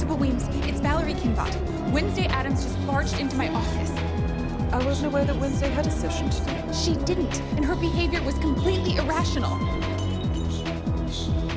Principal Weems, it's Valerie Kinbot. Wednesday Addams just barged into my office. I wasn't aware that Wednesday had a session today. She didn't, and her behavior was completely irrational.